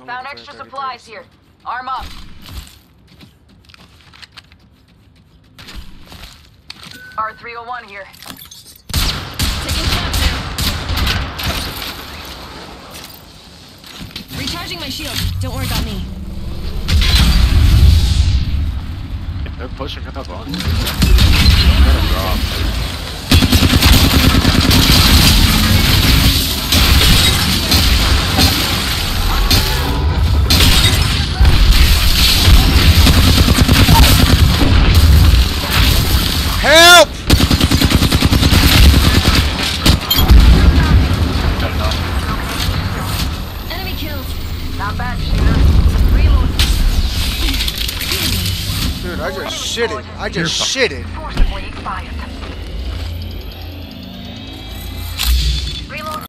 Found extra supplies here. Arm up. R301 here. Taking shots now. Recharging my shield. Don't worry about me. They're pushing up on you. Gotta drop. Help! Enemy killed. Not bad, shooter. Reload. Dude, I just shitted. I just shitted. Forcibly expired.